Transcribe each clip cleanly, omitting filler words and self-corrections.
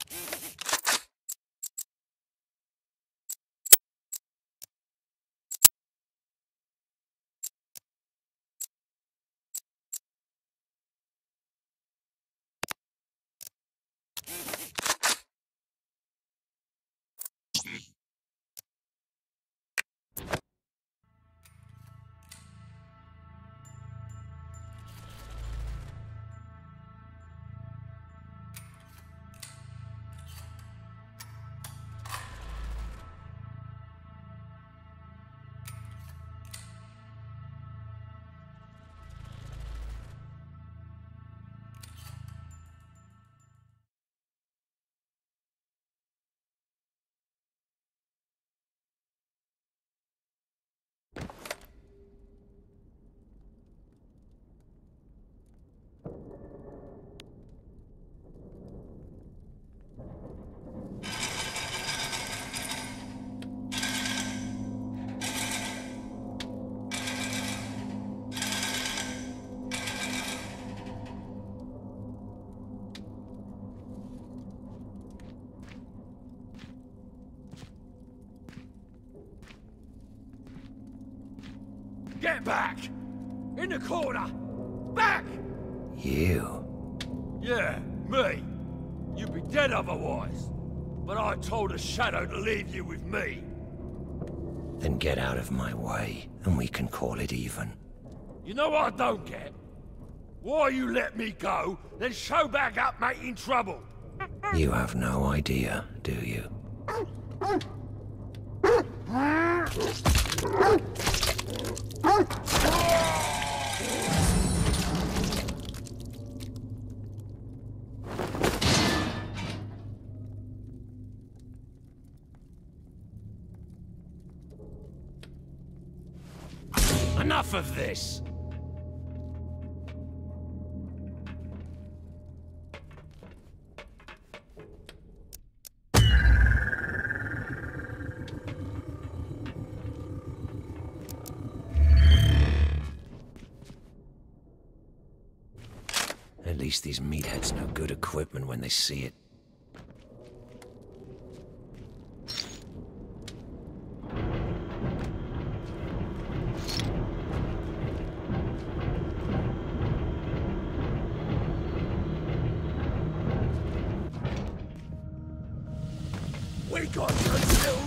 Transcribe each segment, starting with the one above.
Get back! In the corner! Back! You? Yeah, me. You'd be dead otherwise. But I told a shadow to leave you with me. Then get out of my way, and we can call it even. You know what I don't get? Why you let me go, then show back up making trouble? You have no idea, do you? Enough of this! At least these meatheads know good equipment when they see it. We got you too!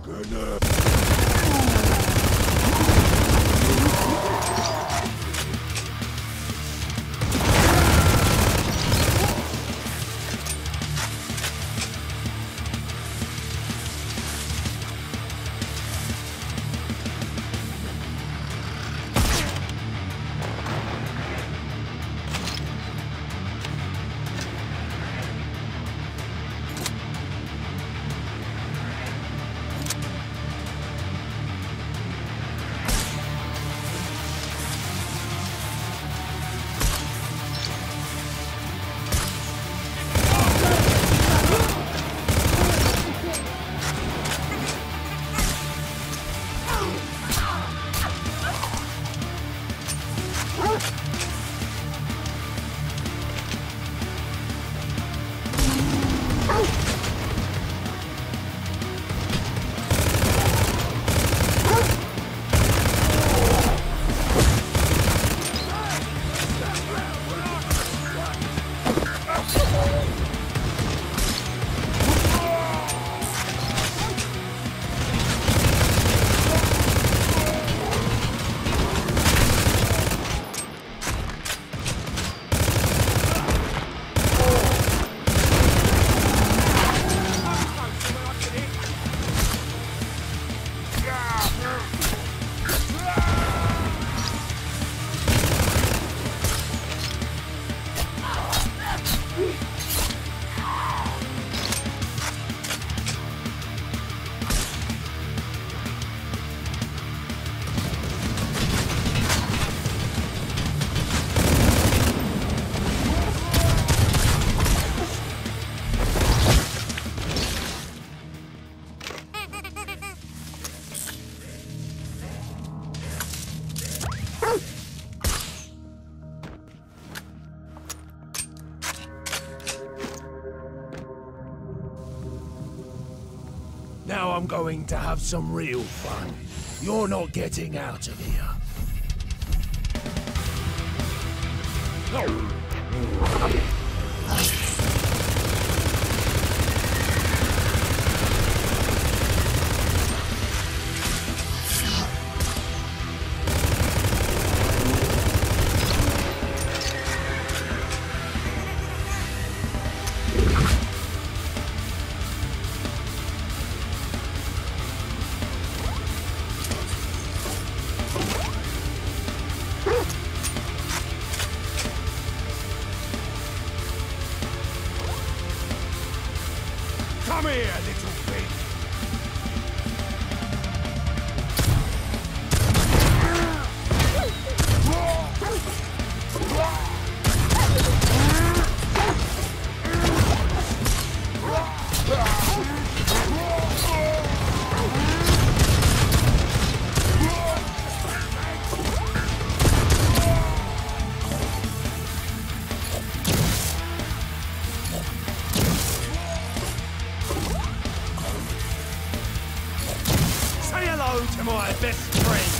Now I'm going to have some real fun. You're not getting out of here. Come here, little pig! Say hello to my best friend!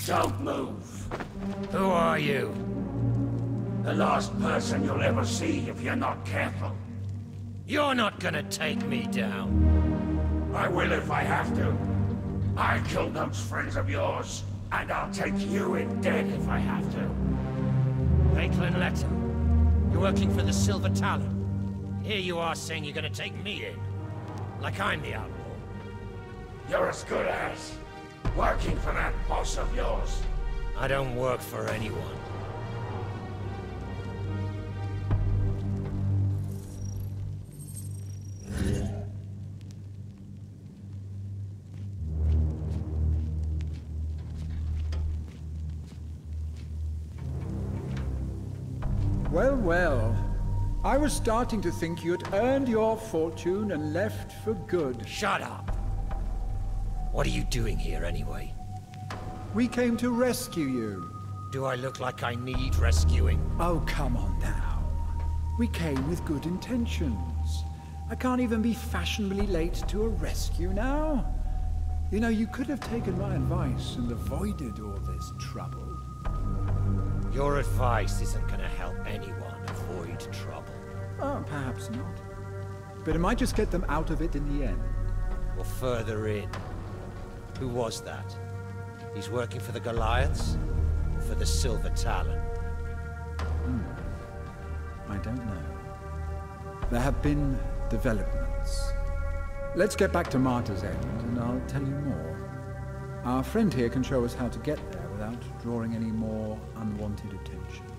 Don't move. Who are you? The last person you'll ever see if you're not careful. You're not gonna take me down. I will if I have to. I killed those friends of yours, and I'll take you in dead if I have to. Maitland Leto, you're working for the Silver Talon. Here you are saying you're gonna take me in. Like I'm the outlaw. You're as good as working for that boss of yours. I don't work for anyone. Well, well. I was starting to think you'd earned your fortune and left for good. Shut up! What are you doing here anyway? We came to rescue you. Do I look like I need rescuing? Oh, come on now. We came with good intentions. I can't even be fashionably late to a rescue now. You know, you could have taken my advice and avoided all this trouble. Your advice isn't gonna help anyone avoid trouble. Oh, perhaps not. But it might just get them out of it in the end. Or further in. Who was that? He's working for the Goliaths? Or for the Silver Talon? I don't know. There have been developments. Let's get back to Martyr's End, and I'll tell you more. Our friend here can show us how to get there without drawing any more unwanted attention.